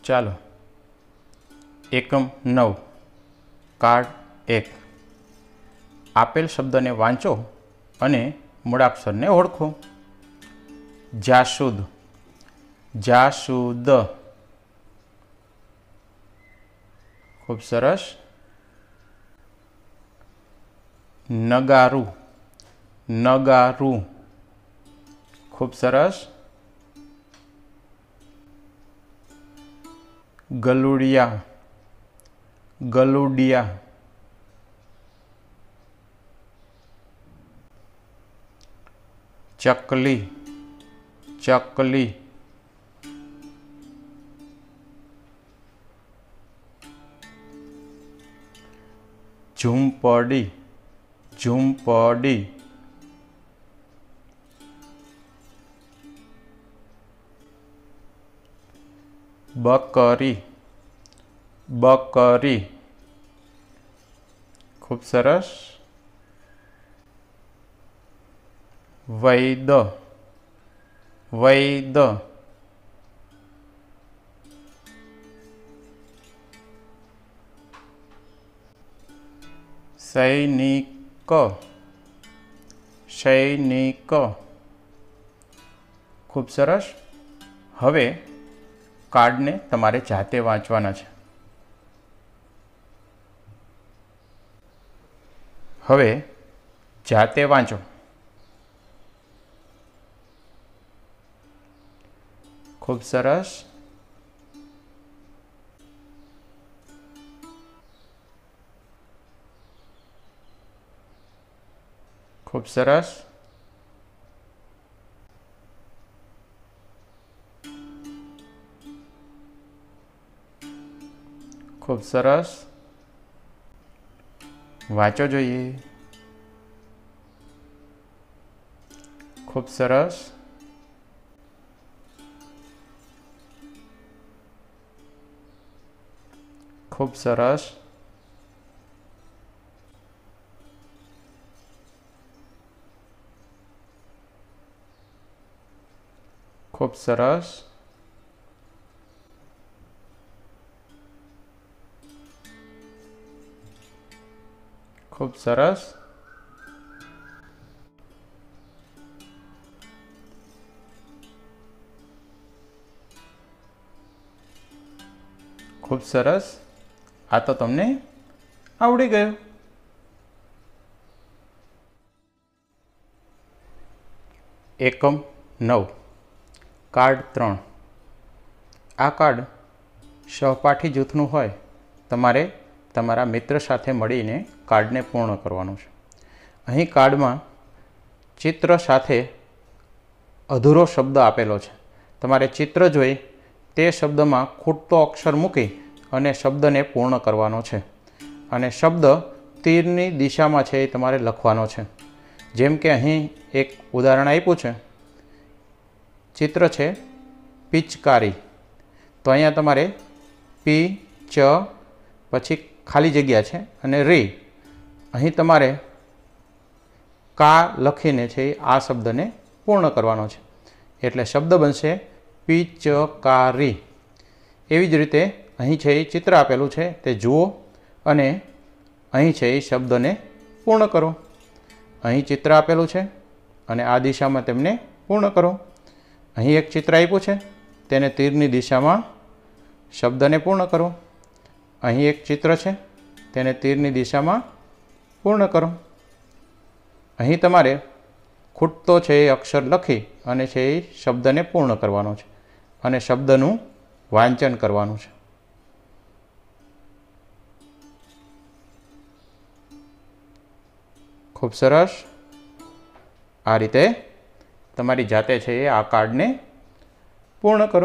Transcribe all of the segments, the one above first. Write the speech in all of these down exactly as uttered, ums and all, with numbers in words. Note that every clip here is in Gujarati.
ચાલો એકમ નવ કાર્ડ એક આપેલ શબ્દને વાંચો અને મૂળાક્ષરને ઓળખો. જાસૂદ, જાસૂદ. ખૂબ સરસ. નગારું, નગારું. ખૂબ સરસ. ગલુડિયા, ગલુડિયા. ચકલી, ચકલી. ઝૂંપડી, ઝૂંપડી. બકરી, બકરી. ખૂબ સરસ. વૈદ, વૈદ. સૈનિક, સૈનિક. ખૂબ સરસ. હવે કાર્ડને તમારે જાતે વાંચવાના છે. હવે જાતે વાંચો. ખૂબ સરસ. ખૂબ સરસ. ખૂબ સરસ. વાંચો જોઈએ. ખૂબ સરસ. ખૂબ સરસ. ખૂબ સરસ. ખૂબ સરસ. ખૂબ સરસ. આ તો તમને આવડી ગયું. એકમ નવ કાર્ડ ત્રણ. આ કાર્ડ સહપાઠી જૂથનું હોય. તમારે તમારા મિત્ર સાથે મળીને કાર્ડને પૂર્ણ કરવાનું છે. અહીં કાર્ડમાં ચિત્ર સાથે અધૂરો શબ્દ આપેલો છે. તમારે ચિત્ર જોઈ તે શબ્દમાં ખૂટતો અક્ષર મૂકી અને શબ્દને પૂર્ણ કરવાનો છે. અને શબ્દ તીરની દિશામાં છે એ તમારે લખવાનો છે. જેમ કે અહીં એક ઉદાહરણ આપ્યું છે. ચિત્ર છે પિચકારી. તો અહીંયા તમારે પી ચ પછી ખાલી જગ્યા છે અને રી. અહીં તમારે કા લખીને છે આ શબ્દને પૂર્ણ કરવાનો છે. એટલે શબ્દ બનશે પિચકારી. એવી જ રીતે અહીં છે એ ચિત્ર આપેલું છે તે જુઓ અને અહીં છે એ શબ્દને પૂર્ણ કરો. અહીં ચિત્ર આપેલું છે અને આ દિશામાં તેમને પૂર્ણ કરો. અહીં એક ચિત્ર આપ્યું છે તેને તીરની દિશામાં શબ્દને પૂર્ણ કરો. અહીં એક ચિત્ર છે તેને તીરની દિશામાં પૂર્ણ કરો. અહીં તમારે ખૂટતો છે એ અક્ષર લખી અને છે એ શબ્દને પૂર્ણ કરવાનો છે અને શબ્દનું વાંચન કરવાનું છે. ખૂબ સરસ. આ રીતે તમારી જાતે છે એ આ કાર્ડને પૂર્ણ કરો.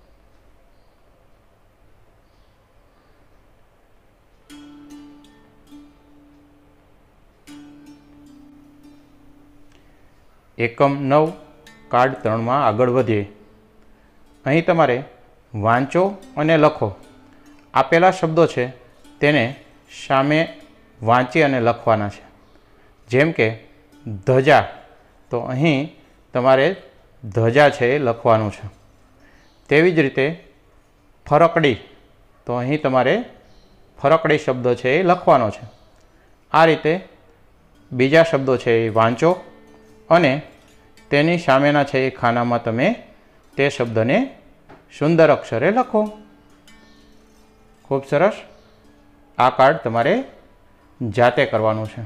એકમ નવ કાર્ડ ત્રણમાં આગળ વધીએ. અહીં તમારે વાંચો અને લખો. આપેલા શબ્દો છે તેને સામે વાંચી અને લખવાના છે. જેમ કે ધજા, તો અહીં તમારે ધજા છે એ લખવાનું છે. તેવી જ રીતે ફરકડી, તો અહીં તમારે ફરકડી શબ્દ છે એ લખવાનો છે. આ રીતે બીજા શબ્દો છે એ વાંચો અને તેની સામેના છે એ ખાનામાં તમે તે શબ્દને સુંદર અક્ષરે લખો. ખૂબ સરસ. આ કાર્ડ તમારે જાતે કરવાનું છે.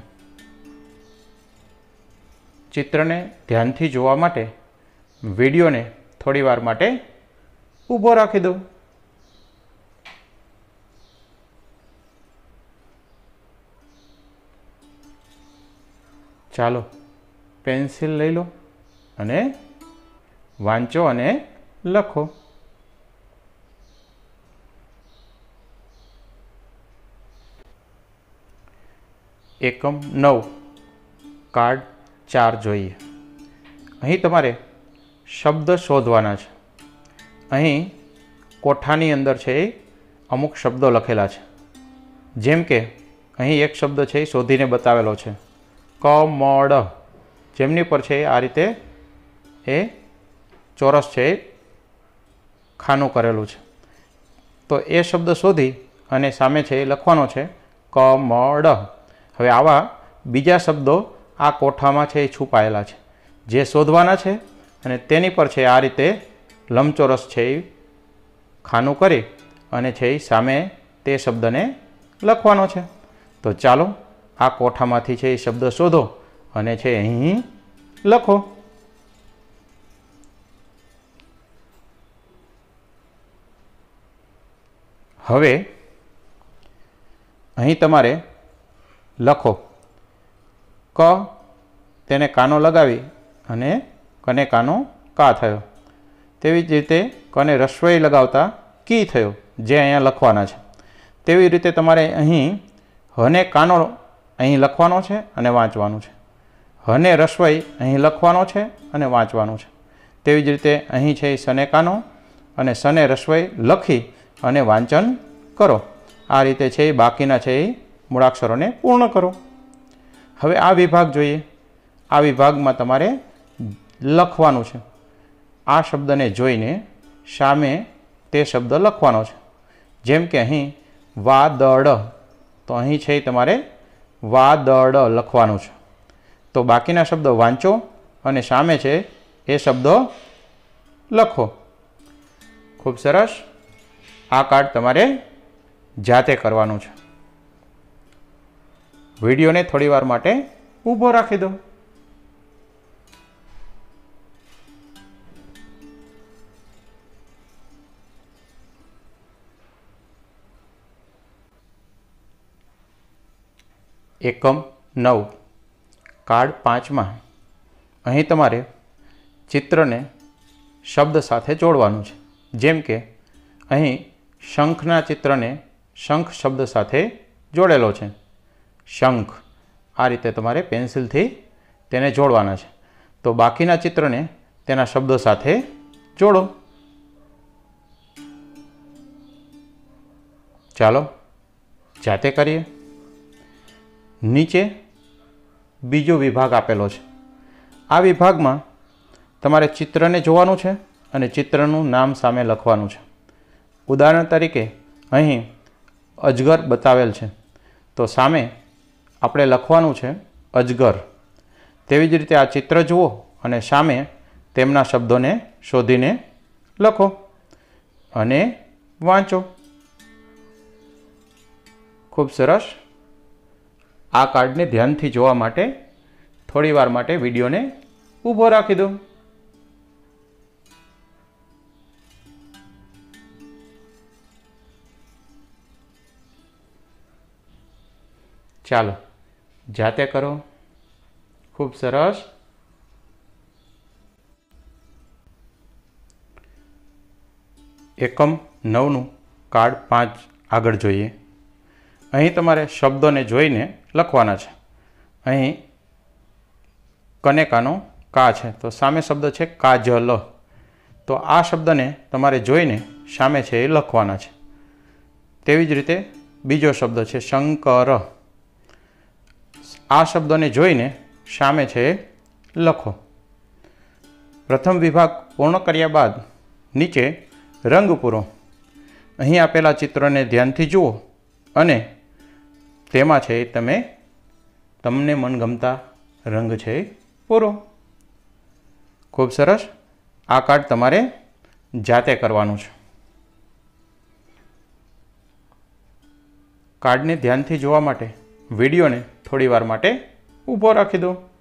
ચિત્રને ધ્યાનથી જોવા માટે વિડીયોને થોડી વાર માટે ઊભો રાખી દો. ચાલો પેન્સિલ લઈ લો અને વાંચો અને લખો. એકમ નવ, કાર્ડ ચાર જોઈએ. અહીં તમારે શબ્દ શોધવાના છે. અહીં કોઠાની અંદર છે એ અમુક શબ્દો લખેલા છે. જેમ કે અહીં એક શબ્દ છે એ શોધીને બતાવેલો છે, કમળ, જેમની પર છે આ રીતે એ ચોરસ છે એ ખાનું કરેલું છે. તો એ શબ્દ શોધી અને સામે છે એ લખવાનો છે કમળ. હવે આવા બીજા શબ્દો આ કોઠામાં છે એ છુપાયેલા છે, જે શોધવાના છે અને તેની પર છે આ રીતે લંબચોરસ છે એ ખાનું કરી અને છે એ સામે તે શબ્દને લખવાનો છે. તો ચાલો આ કોઠામાંથી છે એ શબ્દ શોધો અને છે અહીં લખો. હવે અહીં તમારે લખો ક, તેને કાનો લગાવી અને કને કાનો કા થયો. તેવી જ રીતે કને રસ્વઈ લગાવતા કી થયો, જે અહીંયા લખવાના છે. તેવી રીતે તમારે અહીં હને કાનો અહીં લખવાનો છે અને વાંચવાનું છે. હને રસ્વઈ અહીં લખવાનો છે અને વાંચવાનું છે. તેવી જ રીતે અહીં છે સને કાનો અને સને રસ્વઈ લખી અને વાંચન કરો. આ રીતે છે એ બાકીના છે એ મૂળાક્ષરોને પૂર્ણ કરો. હવે આ વિભાગ જોઈએ. આ વિભાગમાં તમારે લખવાનું છે. આ શબ્દને જોઈને સામે તે શબ્દ લખવાનો છે. જેમ કે અહીં વાદળ, તો અહીં છે તમારે વાદળ લખવાનું છે. તો બાકીના શબ્દો વાંચો અને સામે છે એ શબ્દો લખો. ખૂબ સરસ. આ કાર્ડ તમારે જાતે કરવાનું છે. વિડીયોને થોડી વાર માટે ઊભો રાખી દો. એકમ નવ, કાર્ડ પાંચમાં અહીં તમારે ચિત્રને શબ્દ સાથે જોડવાનું છે. જેમ કે અહીં શંખના ચિત્રને શંખ શબ્દ સાથે જોડેલો છે. શંખ, આ રીતે તમારે પેન્સિલથી તેને જોડવાના છે. તો બાકીના ચિત્રને તેના શબ્દો સાથે જોડો. ચાલો જાતે કરીએ. નીચે બીજો વિભાગ આપેલો છે. આ વિભાગમાં તમારે ચિત્રને જોવાનું છે અને ચિત્રનું નામ સામે લખવાનું છે. ઉદાહરણ તરીકે અહીં અજગર બતાવેલ છે, તો સામે આપણે લખવાનું છે અજગર. તેવી જ રીતે આ ચિત્ર જુઓ અને સામે તેમના શબ્દોને શોધીને લખો અને વાંચો. ખૂબ સરસ. આ કાર્ડને ધ્યાનથી જોવા માટે થોડી વાર માટે વિડીયોને ઊભો રાખી દો. ચાલો જાતે કરો. ખૂબ સરસ. એકમ નવનું કાર્ડ પાંચ આગળ જોઈએ. અહીં તમારે શબ્દોને જોઈને લખવાના છે. અહીં કને કાનો કા છે, તો સામે શબ્દ છે કાજલ. તો આ શબ્દને તમારે જોઈને સામે છે એ લખવાના છે. તેવી જ રીતે બીજો શબ્દ છે શંકર. આ શબ્દોને જોઈને સામે છે એ લખો. પ્રથમ વિભાગ પૂર્ણ કર્યા બાદ નીચે રંગ પૂરો. અહીં આપેલા ચિત્રને ધ્યાનથી જુઓ અને તેમાં છે તમે તમને મનગમતા રંગ છે પૂરો. ખૂબ સરસ. આ કાર્ડ તમારે જાતે કરવાનું છે. કાર્ડને ધ્યાનથી જોવા માટે વિડીયોને થોડી વાર માટે ઊભો રાખી દો.